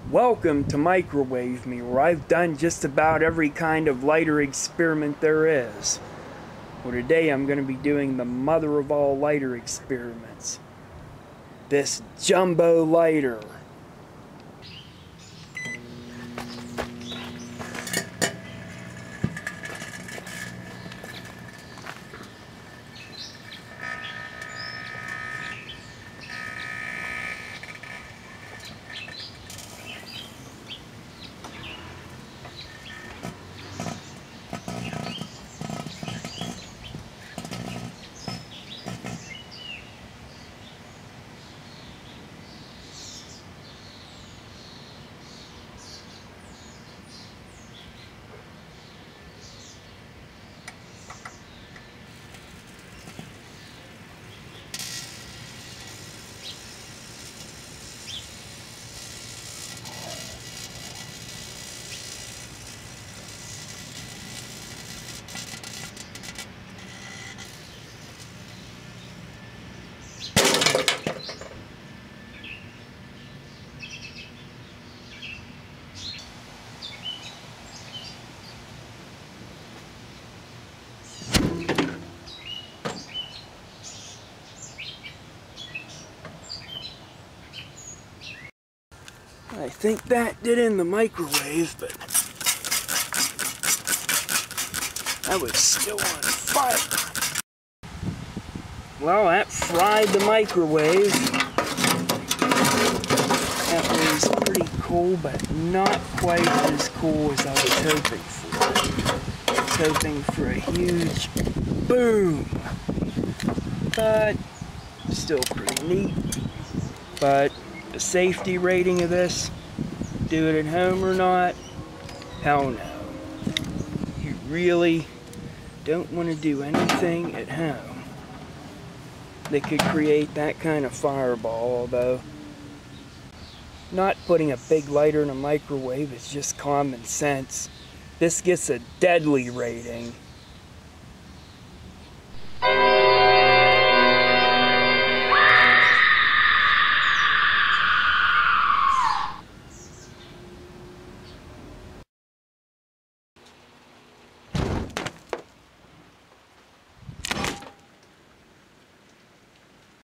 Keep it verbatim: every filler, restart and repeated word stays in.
Welcome to Microwave Me, where I've done just about every kind of lighter experiment there is. Well, today I'm going to be doing the mother of all lighter experiments. This jumbo lighter. I think that did in the microwave, but I was still on fire. Well, that fried the microwave. That was pretty cool, but not quite as cool as I was hoping for. I was hoping for a huge boom, but still pretty neat. But the safety rating of this, do it at home or not, hell no. You really don't want to do anything at home that could create that kind of fireball, although not putting a big lighter in a microwave is just common sense. This gets a deadly rating.